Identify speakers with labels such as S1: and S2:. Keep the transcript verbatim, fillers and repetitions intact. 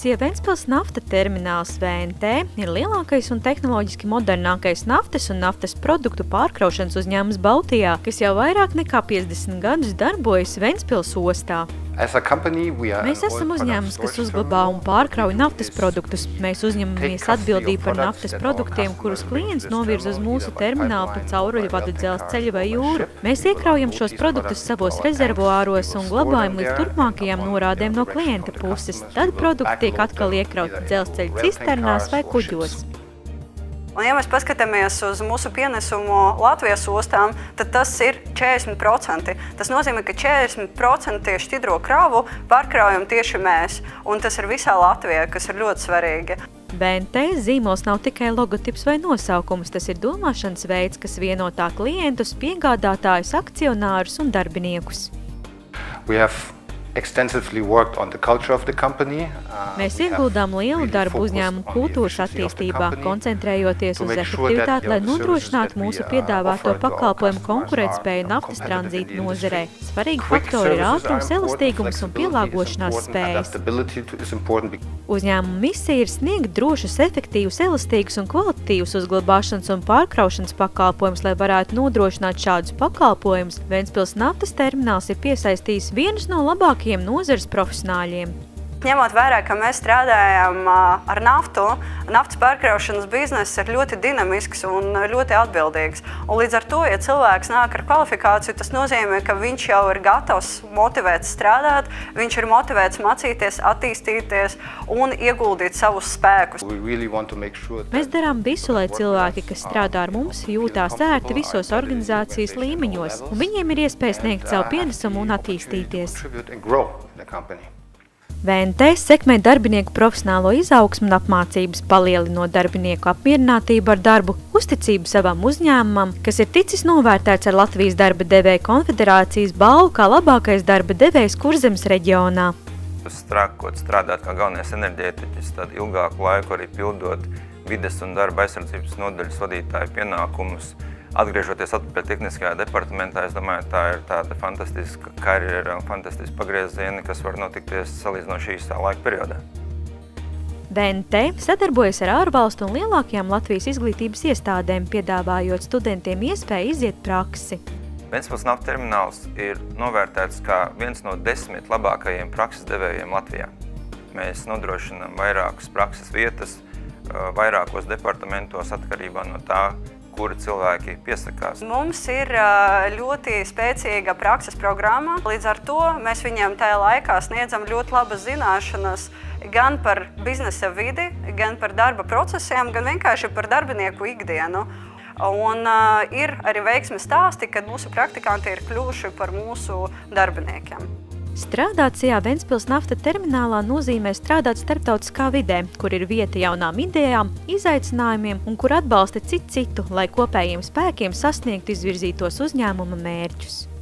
S1: Sia Ventspils nafta termināls V N T ir lielākais un tehnoloģiski modernākais naftas un naftas produktu pārkraušanas uzņēmums Baltijā, kas jau vairāk nekā piecdesmit gadus darbojas Ventspils ostā. Mēs esam uzņēmums, kas uzglabā un pārkrauj naftas produktus. Mēs uzņemamies atbildību par naftas produktiem, kurus klients novirza uz mūsu terminālu pa cauruļvadu, dzelzceļu vai jūru. Mēs iekraujam šos produktus savos rezervuāros un glabājam līdz turpmākajām norādēm no klienta puses. Tad produkti tiek atkal iekrauti dzelzceļa cisternās vai kuģos.
S2: Un, ja mēs paskatāmies uz mūsu pienesumu Latvijas ostām, tad tas ir četrdesmit procenti. Tas nozīmē, ka četrdesmit procenti šķidro kravu pārkraujam tieši mēs. Un tas ir visā Latvijā, kas ir ļoti svarīgi.
S1: V N T zīmols nav tikai logotips vai nosaukums, tas ir domāšanas veids, kas vieno tā klientus, piegādātājus, akcionārus un darbiniekus. Mēs ieguldām lielu darbu uzņēmumu kultūras attīstībā, koncentrējoties uz efektivitāti, lai nodrošinātu mūsu piedāvāto pakalpojumu konkurētspēju naftas tranzīta nozarē. Svarīgi faktori ir ātrums, elastīgums un pielāgošanās spējas. Uzņēmuma misija ir sniegt drošus, efektīvus, elastīgus un kvalitatīvus uzglabāšanas un pārkraušanas pakalpojumus, lai varētu nodrošināt šādus pakalpojumus. Ventspils naftas termināls ir piesaistījis vienus no labākajiem nozares profesionāļiem.
S2: Ņemot vērā, ka mēs strādājam ar naftu, naftas pārkraušanas bizness ir ļoti dinamisks un ļoti atbildīgs. Un līdz ar to, ja cilvēks nāk ar kvalifikāciju, tas nozīmē, ka viņš jau ir gatavs motivēts strādāt, viņš ir motivēts mācīties, attīstīties un ieguldīt savus spēkus.
S1: Mēs darām visu, lai cilvēki, kas strādā ar mums, jūtās ērti visos organizācijas līmeņos, un viņiem ir iespēja sniegt savu pienesumu un attīstīties. V N T sekmē darbinieku profesionālo izaugsmu un apmācības, palielinot darbinieku apmierinātību ar darbu, uzticību savam uzņēmumam, kas ir ticis novērtēts ar Latvijas darba devēju konfederācijas balvu kā labākais darba devējs Kurzemes reģionā.
S3: Strākot strādāt kā galvenais enerģētiķis, tad ilgāku laiku arī pildot vides un darba aizsardzības nodaļas vadītāju pienākumus. Atgriežoties atpakaļ tehniskajā departamentā, es domāju, tā ir tāda fantastiska karjera un fantastiska pagriezieni, kas var notikties salīdzinoši īsā laika periodā.
S1: V N T sadarbojas ar ārvalstu un lielākajām Latvijas izglītības iestādēm, piedāvājot studentiem iespēju iziet praksi.
S3: Ventspils nafta termināls ir novērtēts kā viens no desmit labākajiem prakses devējiem Latvijā. Mēs nodrošinām vairākas prakses vietas, vairākos departamentos atkarībā no tā, kuri cilvēki piesakās.
S2: Mums ir ļoti spēcīga prakses programma, līdz ar to mēs viņiem tajā laikā sniedzam ļoti labas zināšanas gan par biznesa vidi, gan par darba procesiem, gan vienkārši par darbinieku ikdienu. Un uh, ir arī veiksmes stāsti, kad mūsu praktikanti ir kļuvuši par mūsu darbiniekiem.
S1: Strādāt Sia Ventspils nafta terminālā nozīmē strādāt starptautiskā vidē, kur ir vieta jaunām idejām, izaicinājumiem un kur atbalsta citu citu, lai kopējiem spēkiem sasniegtu izvirzītos uzņēmuma mērķus.